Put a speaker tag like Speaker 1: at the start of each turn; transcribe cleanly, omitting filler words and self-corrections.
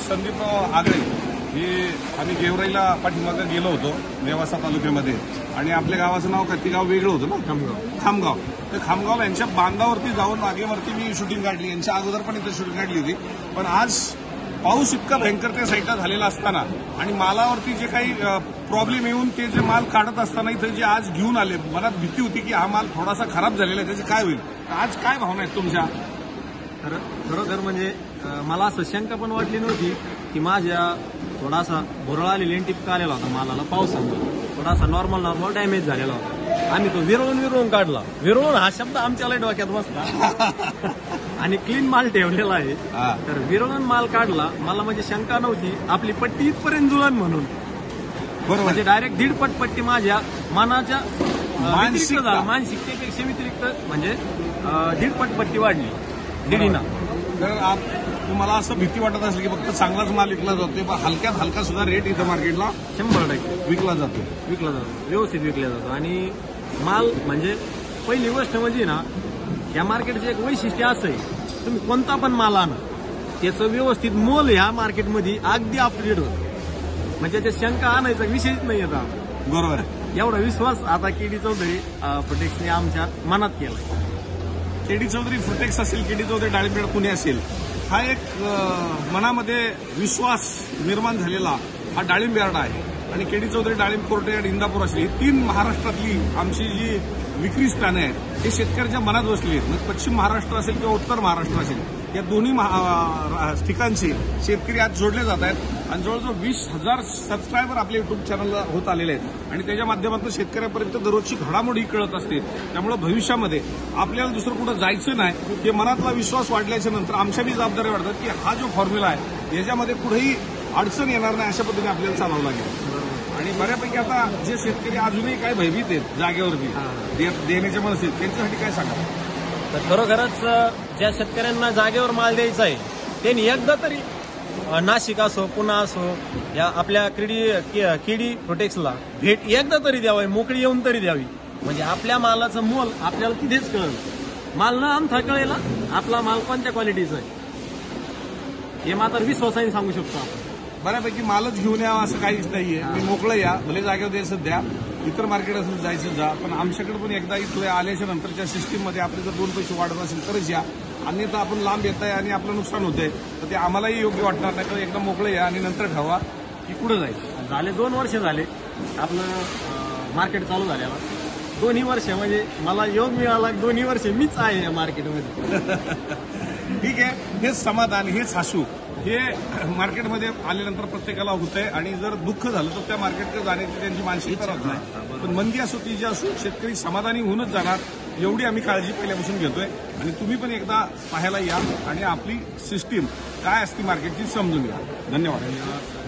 Speaker 1: संदीपराव आगळे हे आम्ही गेवराईला पाठीमागे गेलो होतो नेवासा तालुक्यामध्ये आणि आपल्या गावाचं नाव ती गाव वेगळं होतं ना, खामगाव. तर खामगावला यांच्या बांधावरती जाऊन बागेवरती मी शूटिंग काढली. यांच्या अगोदर पण इथे शूटिंग काढली होती. पण आज पाऊस इतका भयंकर त्या साईडला झालेला असताना आणि मालावरती जे काही प्रॉब्लेम येऊन ते जे माल काढत असताना इथे जे आज घेऊन आले, मनात भीती होती की हा माल थोडासा खराब झालेला आहे, त्याचे काय होईल. आज काय भावना आहेत तुमच्या?
Speaker 2: खरोखर म्हणजे मला असं शंका पण वाटली नव्हती की माझ्या थोडासा भुरळा आलेली टिपका आलेला होता मालाला पावसामुळे, थोडासा नॉर्मल डॅमेज झालेला होता. आम्ही तो विरळून काढला. विरळून हा शब्द आमच्या डोक्यात बसला आणि क्लीन माल ठेवलेला आहे. तर विरळून माल काढला. मला म्हणजे शंका नव्हती आपली पट्टी इथपर्यंत जुळण म्हणून. बरोबर, म्हणजे डायरेक्ट दीडपट पट्टी माझ्या मनाच्या मानसिकतेपेक्षा व्यतिरिक्त म्हणजे दीडपट पट्टी वाढली दीडीना.
Speaker 1: तर तुम्हाला असं भीती वाटत असेल की फक्त चांगलाच माल विकला जातोय, पण हलक्यात हलका सुद्धा रेट इथं मार्केटला
Speaker 2: 100%
Speaker 1: विकला जातो,
Speaker 2: व्यवस्थित विकला जातो. आणि माल म्हणजे पहिली गोष्ट म्हणजे ना, या मार्केटचं एक वैशिष्ट्य असं आहे, तुम्ही कोणता पण माल आणा त्याचं व्यवस्थित मोल ह्या मार्केटमध्ये अगदी अपडेट होतं. म्हणजे त्याच्या शंका आणायचा विषयच नाही आता.
Speaker 1: बरोबर,
Speaker 2: एवढा विश्वास आता केडी चौधरी प्रोटेक्सने आमच्या मनात केला.
Speaker 1: केडी चौधरी फ्रुटेक्स असेल, केडी चौधरी डाळिंबेड पुणे असेल, हा एक मनामध्ये विश्वास निर्माण झालेला हा डाळिंब यार्ड आहे. आणि केडी चौधरी डाळिंब कोर्टयार्ड इंदापूर असेल, ही 3 महाराष्ट्रातली आमची जी विक्री स्थाने आहेत हे शेतकऱ्यांच्या मनात बसली आहेत. मग पश्चिम महाराष्ट्र असेल किंवा उत्तर महाराष्ट्र असेल, या दोन्ही ठिकाणचे शेतकरी आज जोडले जात आहेत. आणि जवळजवळ 20,000 सबस्क्रायबर आपल्या युट्यूब चॅनलला होत आलेले आहेत आणि त्याच्या माध्यमातून शेतकऱ्यांपर्यंत दररोजची घडामोडी कळत असते. त्यामुळे भविष्यामध्ये आपल्याला दुसरं कुठं जायचं नाही, हे मनातला विश्वास वाढल्याच्या नंतर आमच्या बी जबाबदारी वाढतात की हा जो फॉर्म्युला आहे याच्यामध्ये कुठेही अडचण येणार नाही अशा पद्धतीने आपल्याला चालवावं लागेल. आणि बऱ्यापैकी आता जे शेतकरी अजूनही काय भयभीत आहेत जागेवरती देण्याच्या मनस्थितीत, त्यांच्यासाठी काय सांगा?
Speaker 2: तर खरोखरच ज्या शेतकऱ्यांना जागेवर माल द्यायचा आहे त्यांनी एकदा तरी नाशिक असो, पुणा असो, या आपल्या केडी प्रोटेक्सला भेट एकदा तरी द्यावी, मोकळी येऊन तरी द्यावी. म्हणजे आपल्या मालाचं मोल आपल्याला तिथेच कळलं. माल न अंथा कळेला आपला माल कोणत्या क्वालिटीचा आहे हे मात्र विश्वासाने सांगू शकतो आपण.
Speaker 1: बऱ्यापैकी मालच घेऊन यावं असं काहीच नाहीये. मी मोकळं या, भले जागेवर द्यायचं द्या, इतर मार्केट असेल जायचं जा, पण आमच्याकडे पण एकदा इथं आल्याच्या नंतरच्या सिस्टीममध्ये आपले जर 2 पैसे वाढत असेल तरच या. अन्यथा आपण लांब येत आहे आणि आपलं नुकसान होतंय, तर ते आम्हालाही योग्य वाटणार नाही. तर एकदा मोकळं या आणि नंतर ठरवा की कुठं जायचं.
Speaker 2: झाले 2 वर्ष झाले आपलं मार्केट चालू झालेला. 2 वर्ष म्हणजे मला योग मिळाला, 2 वर्ष मीच आहे या मार्केटमध्ये.
Speaker 1: ठीक आहे, हेच समाधान, हेच हसू हे मार्केटमध्ये आल्यानंतर प्रत्येकाला होतंय. आणि जर दुःख झालं तर त्या मार्केटकडे जाण्याची त्यांची मानसिकता राहत नाही. पण मंदी असो ती जी असो, शेतकरी समाधानी होऊनच जाणार एवढी आम्ही काळजी पहिल्यापासून घेतोय. आणि तुम्ही पण एकदा पाहायला या आणि आपली सिस्टीम काय असते मार्केटची समजून घ्या. धन्यवाद.